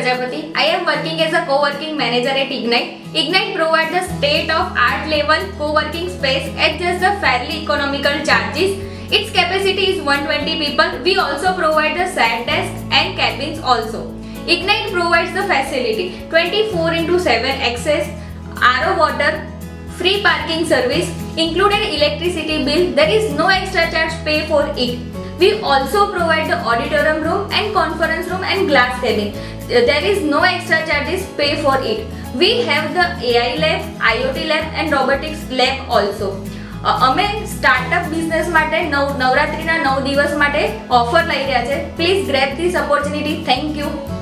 Prajapati. I am working as a co-working manager at Ignite. Ignite provides the state-of-art level co-working space at just the fairly economical charges. Its capacity is 120 people. We also provide the side desk and cabins also. Ignite provides the facility 24/7 access, RO water, free parking service, included electricity bill. There is no extra charge pay for it. We also provide the auditorium room and conference room and glass cabin. There is no extra charges pay for it. We have the AI lab, IoT lab and robotics lab also. અમે startup business માટે નવરાત્રીના 9 દિવસ માટે offer લઈ રહ્યા છે. Please grab this opportunity. Thank you.